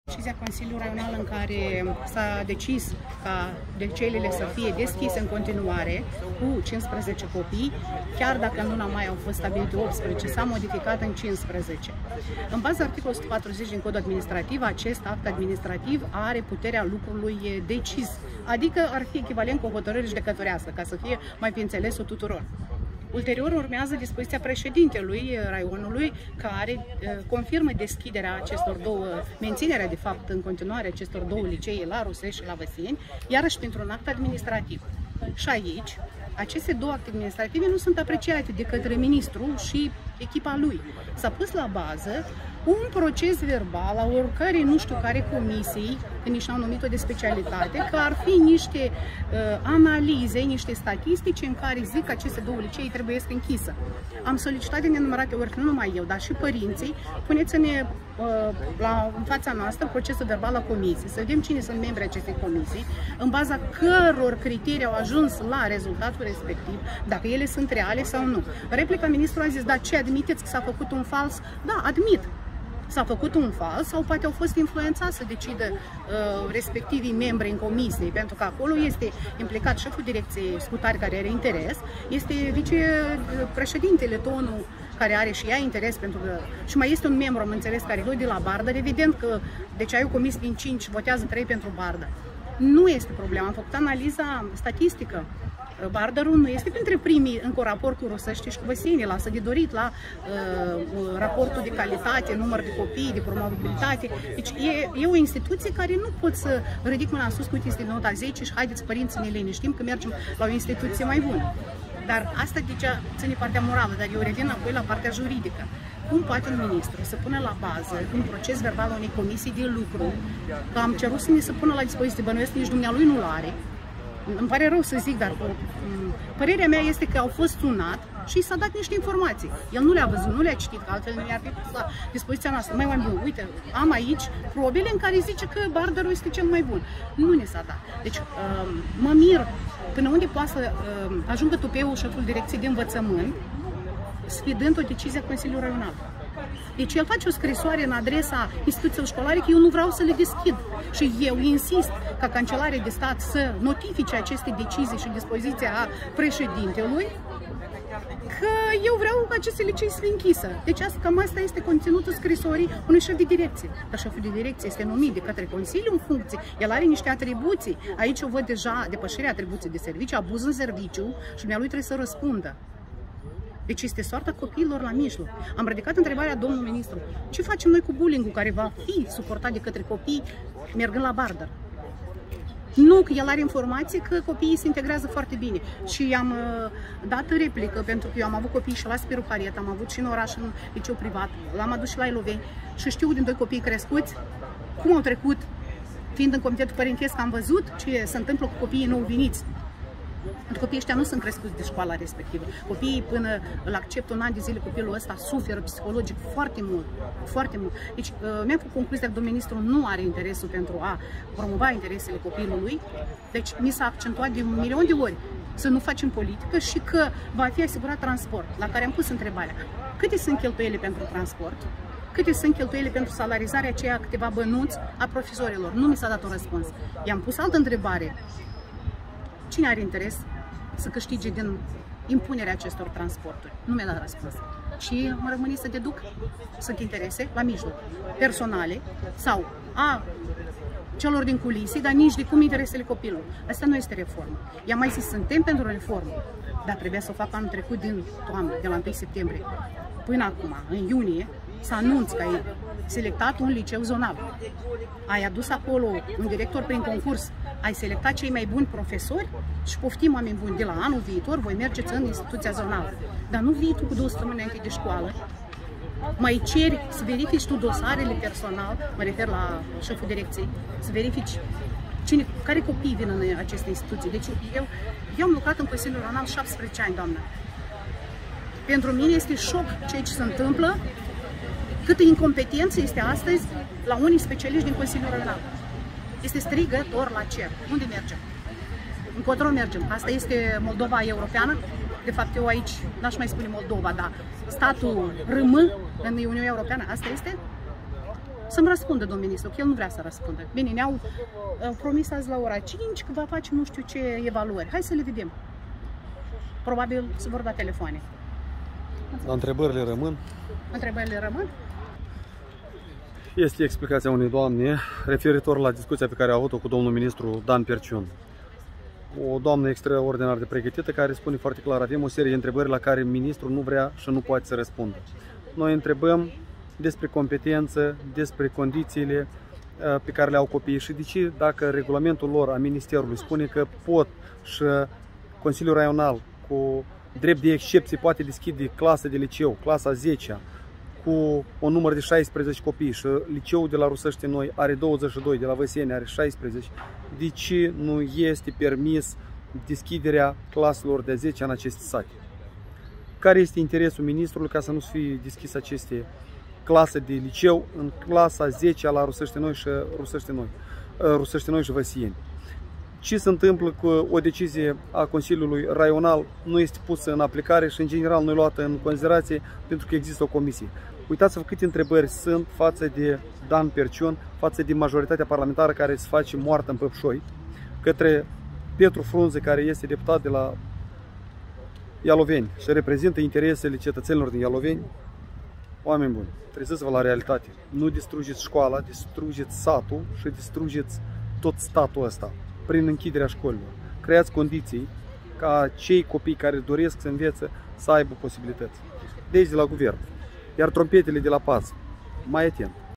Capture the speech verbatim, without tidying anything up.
Decizia Consiliului Raional în care s-a decis ca liceele să fie deschise în continuare cu cincisprezece copii, chiar dacă în luna mai au fost stabilite optsprezece, s-a modificat în cincisprezece. În baza articolului o sută patruzeci din Codul Administrativ, acest act administrativ are puterea lucrului decis, adică ar fi echivalent cu o hotărâre judecătorească, ca să fie mai pe înțelesul tuturor. Ulterior urmează dispoziția președintelui raionului care confirmă deschiderea acestor două, menținerea de fapt în continuare acestor două licee la Rusești și la Văseni, iarăși printr-un act administrativ. Și aici, aceste două acte administrative nu sunt apreciate de către ministru și echipa lui. S-a pus la bază un proces verbal a oricărei nu știu care comisii, că nici n-au numit-o de specialitate, că ar fi niște uh, analize, niște statistici în care zic că aceste două licei trebuie să închisă. Am solicitat de nenumărate ori, nu numai eu, dar și părinții, puneți-ne uh, la, în fața noastră procesul verbal la comisie, să vedem cine sunt membrii acestei comisii, în baza căror criterii au ajuns la rezultatul respectiv, dacă ele sunt reale sau nu. Replica ministrului a zis, da, ce admiteți că s-a făcut un fals? Da, admit. S-a făcut un fals sau poate au fost influențați să decidă uh, respectivii membri în comisie, pentru că acolo este implicat șeful direcției scutari care are interes, este vicepreședintele Tonu care are și ea interes, pentru că și mai este un membru, am înțeles, care e de la Bardă, evident că deci ai o comisie din cinci, votează trei pentru Bardă. Nu este problema, am făcut analiza statistică. Bardărul nu este printre primii încă un raport cu Rusești și cu Văseni, lasă de dorit la uh, raportul de calitate, număr de copii, de promovabilitate. Deci e, e o instituție care nu pot să ridic mâna în sus, cu este nota zece și haideți părinți să ne liniștim că mergem la o instituție mai bună. Dar asta deja ține partea morală, dar eu revin apoi la partea juridică. Cum poate un ministru să pună la bază un proces verbal a unei comisii de lucru, că am cerut să ne se pună la dispoziție, bănuiesc nici dumnealui nu-l are. Îmi pare rău să zic, dar părerea mea este că au fost sunat și s-a dat niște informații. El nu le-a văzut, nu le-a citit, că altfel nu i-ar fi pus la dispoziția noastră. Mai mai bun, uite, am aici probele în care zice că Bardărul este cel mai bun. Nu ne s-a dat. Deci, mă mir până unde poate să ajungă tupeul șeful direcției de învățământ, sfidând o decizie a Consiliului Raional. Deci el face o scrisoare în adresa instituțiilor școlare că eu nu vreau să le deschid. Și eu insist ca Cancelarea de Stat să notifice aceste decizii și dispoziția a președintelui că eu vreau ca aceste licei să fie închisă. Deci asta, cam asta este conținutul scrisorii unui șef de direcție. Dar șeful de direcție este numit de către Consiliu în funcție. El are niște atribuții. Aici eu văd deja depășirea atribuției de serviciu, abuz în serviciu și dumnealui trebuie să răspundă. Deci este soarta copiilor la mijloc. Am ridicat întrebarea domnului ministru, ce facem noi cu bullying-ul care va fi suportat de către copii mergând la Bardă? Nu, că el are informații că copiii se integrează foarte bine. Și i-am uh, dat replică, pentru că eu am avut copii și la Spiru Pariet, am avut și în oraș, în liceu privat, l-am adus și la Eloveni și știu din doi copii crescuți cum au trecut, fiind în comitetul părintesc, am văzut ce se întâmplă cu copiii nou veniți. Copiii ăștia nu sunt crescuți de școala respectivă. Copiii, până îl acceptă un an de zile, copilul ăsta suferă psihologic foarte mult. Foarte mult. Deci, mi-am făcut concluzia că domnul ministru nu are interesul pentru a promova interesele copilului. Deci, mi s-a accentuat de un milion de ori să nu facem politică și că va fi asigurat transport, la care am pus întrebarea. Câte sunt cheltuielile pentru transport? Câte sunt cheltuielile pentru salarizarea aceea câteva bănuți a profesorilor? Nu mi s-a dat un răspuns. I-am pus altă întrebare. Cine are interes să câștige din impunerea acestor transporturi? Nu mi-a dat răspuns. Și mă rămâne să deduc. Sunt interese la mijloc, personale sau a celor din culise, dar nici de cum interesele copilului. Asta nu este reformă. I-am mai zis, suntem pentru reformă, dar trebuia să o fac anul trecut din toamnă, de la întâi septembrie. Până acum, în iunie, să anunț că ai selectat un liceu zonal. Ai adus acolo un director prin concurs, ai selectat cei mai buni profesori și poftim, oameni buni, de la anul viitor voi mergeți în instituția zonală. Dar nu vii tu cu două săptămâni înainte de școală, mai ceri să verifici tu dosarele personal, mă refer la șeful direcției, să verifici cine, care copii vin în aceste instituții. Deci eu, eu am lucrat în Consiliul Raional șaptesprezece ani, doamnă. Pentru mine este șoc ceea ce se întâmplă, câtă incompetență este astăzi la unii specialiști din Consiliul Raional. Este strigător la cer. Unde mergem? Încotro mergem. Asta este Moldova europeană. De fapt, eu aici n-aș mai spune Moldova, dar statul R M în Uniunea Europeană, asta este? Să-mi răspundă, domnul ministru, că el nu vrea să răspundă. Bine, ne-au promis azi la ora cinci că va face nu știu ce evaluări. Hai să le vedem. Probabil se vor da telefoane. Dar întrebările rămân? Întrebările rămân? Este explicația unei doamne referitor la discuția pe care a avut-o cu domnul ministru Dan Perciun. O doamnă extraordinar de pregătită care spune foarte clar: avem o serie de întrebări la care ministrul nu vrea și nu poate să răspundă. Noi întrebăm despre competență, despre condițiile pe care le au copiii și de ce, dacă regulamentul lor a ministerului spune că pot și Consiliul Raional cu drept de excepție poate deschide clasă de liceu, clasa zecea, cu un număr de șaisprezece copii și liceul de la Rusăște Noi are douăzeci și doi, de la Văseni are șaisprezece, de ce nu este permis deschiderea claselor de a zecea în aceste sate? Care este interesul ministrului ca să nu fie deschis aceste clase de liceu în clasa zecea la Rusăște Noi și Rusăște Noi, Rusăște Noi și Văsieni? Ce se întâmplă cu o decizie a Consiliului Raional nu este pusă în aplicare și în general nu e luată în considerație pentru că există o comisie? Uitați-vă câte întrebări sunt față de Dan Perciun, față de majoritatea parlamentară care se face moartă în păpșoi, către Petru Frunze, care este deputat de la Ialoveni și reprezintă interesele cetățenilor din Ialoveni. Oameni buni, treziți-vă la realitate. Nu distrugeți școala, distrugeți satul și distrugeți tot statul ăsta prin închiderea școlilor. Creați condiții ca cei copii care doresc să învețe să aibă posibilități. De aici, de la guvern. Iar trompetele de la paz, mai atent.